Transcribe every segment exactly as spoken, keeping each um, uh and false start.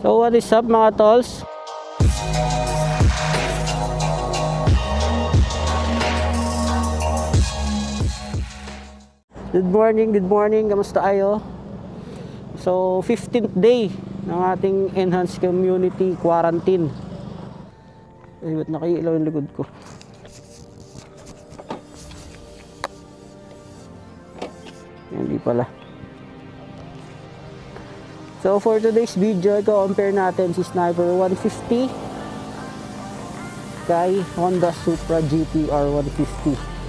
So what is up mga tolls? Good morning, good morning. Kamusta kayo? So fifteenth day ng ating enhanced community quarantine. Ay, ba't nakailaw yung likod ko? Hindi pala. So for today's video, i-compare natin si Sniper one fifty kay Honda Supra G T R one fifty.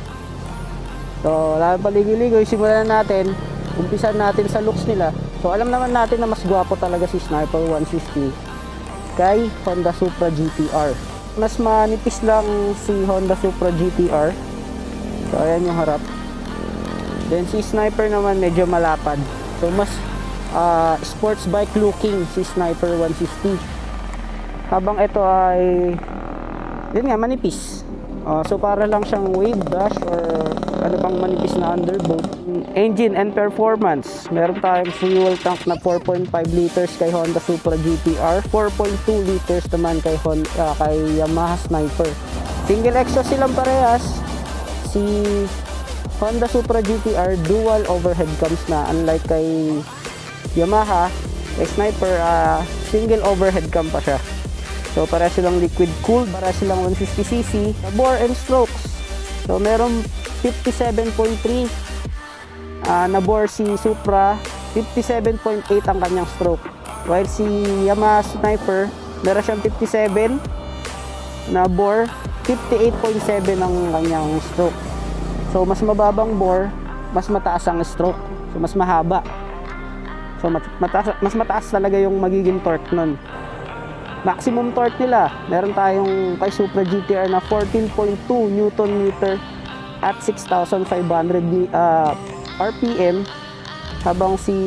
So wala paligoy-ligoy, simulan na natin. Umpisan natin sa looks nila. So alam naman natin na mas gwapo talaga si Sniper one fifty kay Honda Supra G T R. Mas manipis lang si Honda Supra G T R. So ayan yung harap. Then si Sniper naman medyo malapad. So mas uh, sports bike looking si Sniper one fifty. Habang ito ay yun nga, manipis. Uh, so para lang siyang wave dash or ano pang manipis na underboat. Engine and performance. Meron tayong fuel tank na four point five liters kay Honda Supra G T R. four point two liters naman kay, Honda, uh, kay Yamaha Sniper. Single exhaust silang parehas. Si Honda Supra G T R dual overhead cams na, unlike kay Yamaha, kay Sniper uh, single overhead cam pa siya. So para silang liquid cooled, para silang one fifty c c. Bore and strokes. So meron fifty-seven point three uh, na bore si Supra, fifty-seven point eight ang kanyang stroke. While si Yamaha Sniper, meron siyang fifty-seven na bore, fifty-eight point seven ang kanyang stroke. So mas mababang bore, mas mataas ang stroke. So mas mahaba. So mataas, mas mataas talaga yung magiging torque nun. Maximum torque nila, meron tayong kay Supra G T R na fourteen point two newton meter at six thousand five hundred uh, R P M, habang si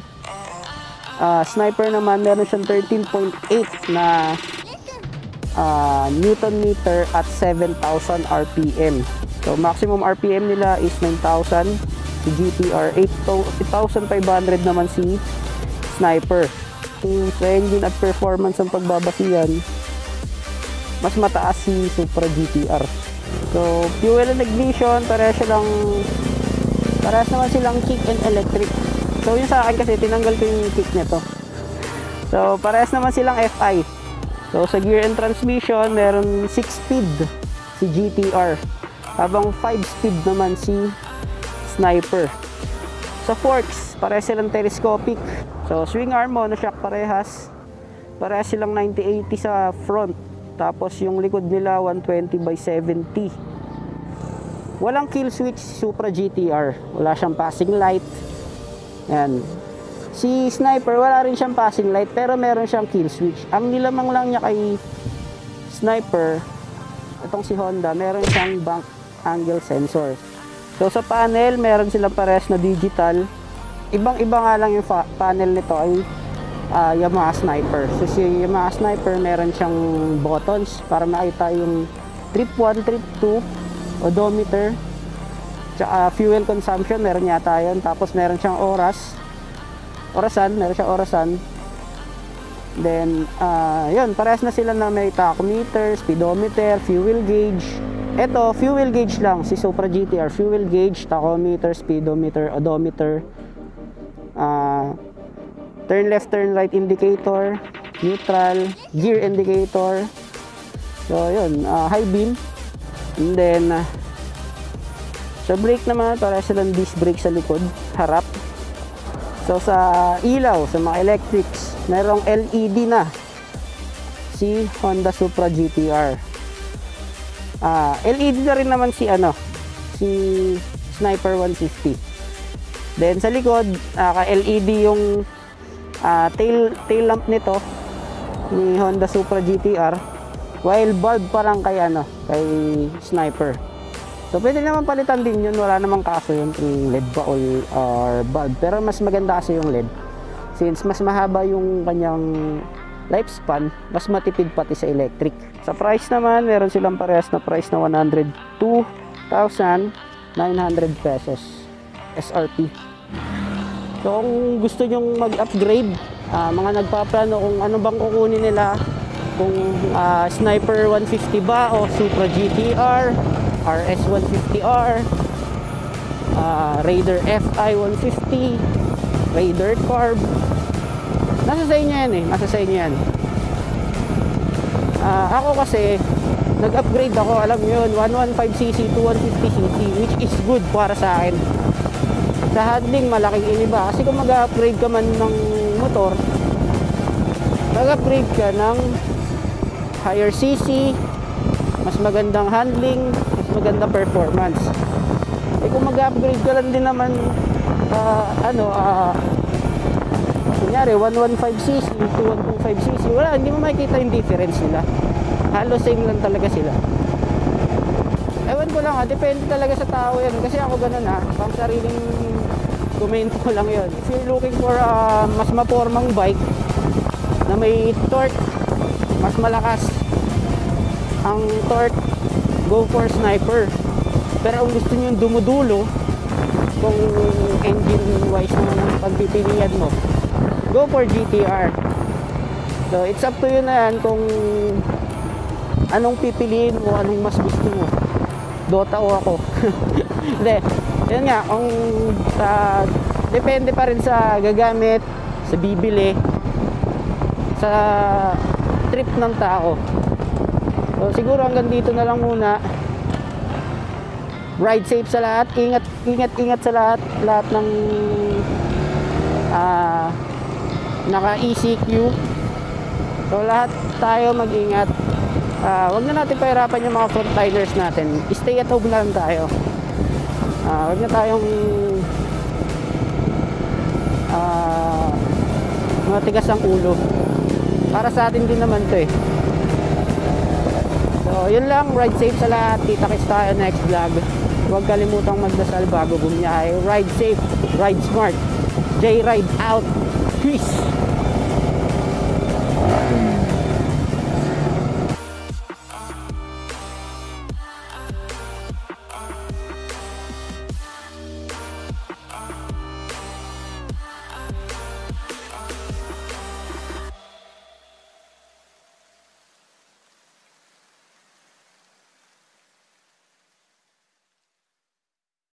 uh, Sniper naman meron siyang thirteen point eight na uh, newton meter at seven thousand R P M. So maximum R P M nila is nine thousand si G T R, eight thousand five hundred naman si Sniper. Kung sa engine at performance ang pagbabasihan, mas mataas si Supra G T R. So fuel and ignition, parehas silang parehas naman silang kick and electric. So yun sa akin kasi tinanggal ko yung kick nito. So parehas naman silang F I. So sa gear and transmission, meron six speed si G T R, habang five speed naman si Sniper. Sa forks, parehas silang telescopic. So swing arm, monoshock parehas. Parehas silang ninety eighty sa front. Tapos yung likod nila one twenty by seventy. Walang kill switch si Supra G T R. Wala siyang passing light. Yan. Si Sniper, wala rin siyang passing light, pero meron siyang kill switch. Ang nilamang lang niya kay Sniper, itong si Honda, meron siyang bank angle sensor. So sa panel, meron silang parehas na digital. Ibang-iba nga lang yung panel nito ay uh, Yamaha Sniper. So si Yamaha Sniper, meron siyang buttons para makita yung trip one, trip two, odometer, tsaka fuel consumption, meron yata yun. Tapos meron siyang oras, orasan, meron siyang orasan. Then, uh, yun, parehas na sila na may tachometer, speedometer, fuel gauge. Ito, fuel gauge lang, si Supra G T R, fuel gauge, tachometer, speedometer, odometer, uh, turn left, turn right indicator, neutral, gear indicator. So, yun, uh, high beam. And then, uh, sa brake naman, para silang disc brake sa likod, harap. So, sa ilaw, sa mga electrics, merong L E D na si Honda Supra G T R. Uh, L E D na rin naman si ano si Sniper one fifty. Then sa likod, uh, L E D yung uh, tail tail lamp nito ni Honda Supra G T R, while bulb parang kay ano kay Sniper. So pwede naman palitan din yun, wala namang kaso yun kung L E D ba or, or bulb, pero mas maganda kasi yung L E D since mas mahaba yung kanyang lifespan, mas matipid pati sa electric. Sa price naman, meron silang parehas na price na one hundred two thousand nine hundred pesos S R P. So kung gusto nyong mag-upgrade ah, mga nagpaplano kung ano bang kukunin nila, kung ah, Sniper one fifty ba o Supra G T R, R S one fifty R, ah, Raider F I one fifty, Raider Carb. Nasa sa inyo yan eh, nasa sa inyo yan. Ah, ako kasi nag-upgrade ako, alam nyo yun, one fifteen c c to one fifty c c, which is good para sa akin. Sa handling, malaking iniba. Kasi kung mag-upgrade ka man ng motor, mag-upgrade ka ng higher C C, mas magandang handling, mas magandang performance. Eh kung mag-upgrade ka lang din naman, uh, ano, ah, uh, kunyari, one fifteen c c to one twenty-five c c, wala, hindi mo makikita yung difference nila. Halos same lang talaga sila. Ewan ko lang ha, depende talaga sa tao yan. Kasi ako ganun ha, pang sariling komento ko lang yun. If you're looking for a mas mapormang bike na may torque, mas malakas ang torque, go for Sniper. Pero kung gusto nyo yung dumudulo, kung engine wise naman ang pagpipilian mo, go for G T R. So it's up to you na yan kung anong pipiliin mo, anong mas gusto mo, Dota o ako. Hindi, yun nga, kung uh, depende pa rin sa gagamit, sa bibili, sa trip ng tao. So siguro hanggang dito na lang muna. Ride safe sa lahat, ingat, ingat, ingat sa lahat, lahat ng uh, naka E C Q. So lahat tayo mag-ingat. Uh, wag na natin pahirapan yung mga frontliners natin. Stay at home lang tayo. Uh, wag na tayong uh, matigas ang ulo. Para sa atin din naman to eh. So yun lang, ride safe sa lahat. Kita-kits tayo next vlog. Huwag kalimutang magdasal bago bumiyahe. Ride safe, ride smart. J-Ride out. Peace.